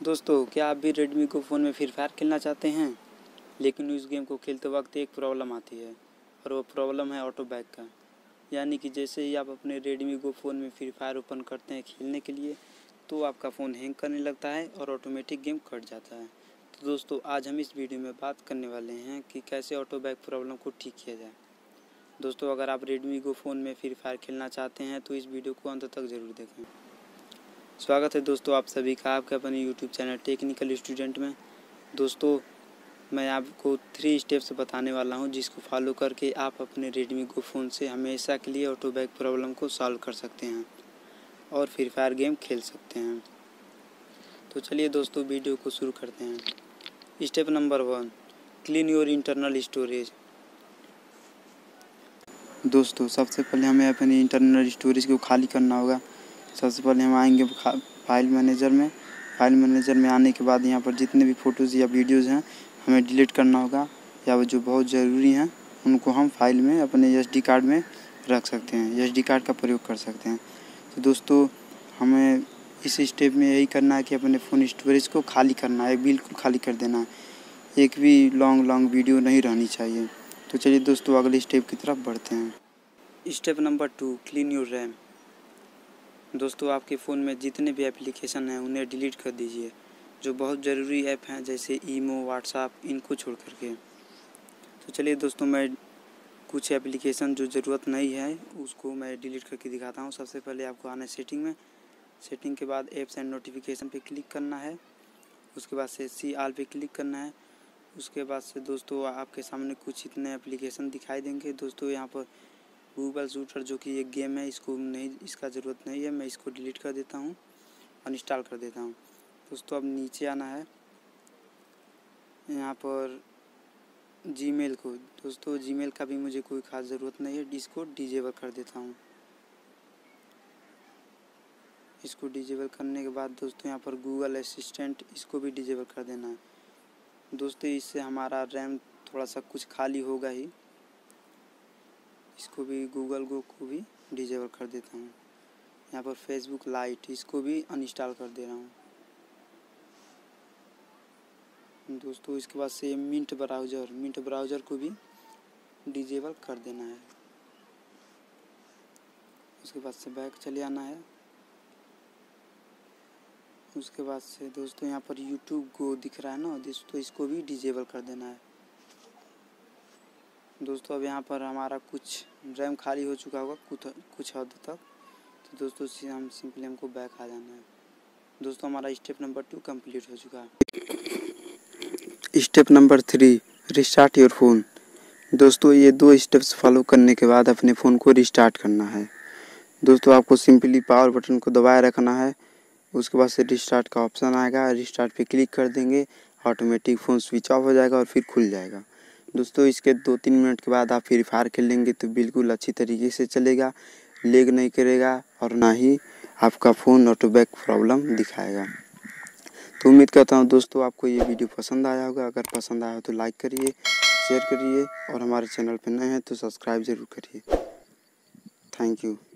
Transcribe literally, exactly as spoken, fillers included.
दोस्तों, क्या आप भी रेडमी को फ़ोन में फ्री फायर खेलना चाहते हैं, लेकिन उस गेम को खेलते वक्त एक प्रॉब्लम आती है और वो प्रॉब्लम है ऑटो बैक का। यानी कि जैसे ही आप अपने रेडमी को फ़ोन में फ्री फायर ओपन करते हैं खेलने के लिए, तो आपका फ़ोन हैंग करने लगता है और ऑटोमेटिक गेम कट जाता है। तो दोस्तों, आज हम इस वीडियो में बात करने वाले हैं कि कैसे ऑटो बैक प्रॉब्लम को ठीक किया जाए। दोस्तों, अगर आप रेडमी को फ़ोन में फ्री फायर खेलना चाहते हैं तो इस वीडियो को अंत तक ज़रूर देखें। स्वागत है दोस्तों आप सभी का आपके अपने यूट्यूब चैनल टेक्निकल स्टूडेंट में। दोस्तों, मैं आपको थ्री स्टेप्स बताने वाला हूं जिसको फॉलो करके आप अपने रेडमी को फ़ोन से हमेशा के लिए ऑटो बैक प्रॉब्लम को सॉल्व कर सकते हैं और फ्री फायर गेम खेल सकते हैं। तो चलिए दोस्तों, वीडियो को शुरू करते हैं। Step number one, clean your internal storage. दोस्तों, सबसे पहले हमें अपनी इंटरनल स्टोरेज को खाली करना होगा। सबसे पहले हम आएंगे फाइल मैनेजर में। फाइल मैनेजर में आने के बाद यहाँ पर जितने भी फ़ोटोज़ या वीडियोज़ हैं हमें डिलीट करना होगा, या वो जो बहुत ज़रूरी हैं उनको हम फाइल में अपने एसडी कार्ड में रख सकते हैं, एसडी कार्ड का प्रयोग कर सकते हैं। तो दोस्तों, हमें इस स्टेप में यही करना है कि अपने फ़ोन स्टोरेज को खाली करना है, बिल्कुल खाली कर देना है। एक भी लॉन्ग लॉन्ग वीडियो नहीं रहनी चाहिए। तो चलिए दोस्तों, अगले स्टेप की तरफ बढ़ते हैं। Step number two, clean your RAM. दोस्तों, आपके फ़ोन में जितने भी एप्लीकेशन हैं उन्हें डिलीट कर दीजिए, जो बहुत ज़रूरी ऐप हैं जैसे ईमो, व्हाट्सएप, इनको छोड़ करके। तो चलिए दोस्तों, मैं कुछ एप्लीकेशन जो ज़रूरत नहीं है उसको मैं डिलीट करके दिखाता हूँ। सबसे पहले आपको आना है सेटिंग में। सेटिंग के बाद ऐप्स एंड नोटिफिकेशन पे क्लिक करना है। उसके बाद से सी आल पे क्लिक करना है। उसके बाद से दोस्तों आपके सामने कुछ इतने एप्लीकेशन दिखाई देंगे। दोस्तों, यहाँ पर गूगल शूटर जो कि एक गेम है, इसको नहीं, इसका ज़रूरत नहीं है, मैं इसको डिलीट कर देता हूँ, अनइंस्टॉल कर देता हूँ। दोस्तों, अब नीचे आना है, यहाँ पर जीमेल को। दोस्तों, जीमेल का भी मुझे कोई ख़ास ज़रूरत नहीं है, इसको डिजेबल कर देता हूँ। इसको डिजेबल करने के बाद दोस्तों यहाँ पर गूगल असिस्टेंट, इसको भी डिजेबल कर देना है। दोस्तों, इससे हमारा रैम थोड़ा सा कुछ खाली होगा ही। इसको भी, गूगल गो को भी डिजेबल कर देता हूँ। यहाँ पर फेसबुक लाइट, इसको भी अनइंस्टॉल कर दे रहा हूँ। दोस्तों, इसके बाद से मिंट ब्राउज़र, मिंट ब्राउज़र को भी डिजेबल कर देना है। उसके बाद से बैक चले आना है। उसके बाद से दोस्तों यहाँ पर यूट्यूब को दिख रहा है ना दोस्तों, इसको भी डिजेबल कर देना है। दोस्तों, अब यहाँ पर हमारा कुछ रैम खाली हो चुका होगा कुछ कुछ हद तक। तो दोस्तों, हम सिंपली हमको बैक आ जाना है। दोस्तों, हमारा स्टेप नंबर टू कंप्लीट हो चुका है। Step number three, restart your phone. दोस्तों, ये दो स्टेप्स फॉलो करने के बाद अपने फ़ोन को रिस्टार्ट करना है। दोस्तों, आपको सिंपली पावर बटन को दबाए रखना है। उसके बाद से रिस्टार्ट का ऑप्शन आएगा, रिस्टार्ट पे क्लिक कर देंगे, ऑटोमेटिक फ़ोन स्विच ऑफ हो जाएगा और फिर खुल जाएगा। दोस्तों, इसके दो तीन मिनट के बाद आप फ्री फायर खेलेंगे तो बिल्कुल अच्छी तरीके से चलेगा, लैग नहीं करेगा और ना ही आपका फ़ोन ऑटो बैक प्रॉब्लम दिखाएगा। तो उम्मीद करता हूँ दोस्तों आपको ये वीडियो पसंद आया होगा। अगर पसंद आया हो तो लाइक करिए, शेयर करिए और हमारे चैनल पर नए हैं तो सब्सक्राइब ज़रूर करिए। Thank you.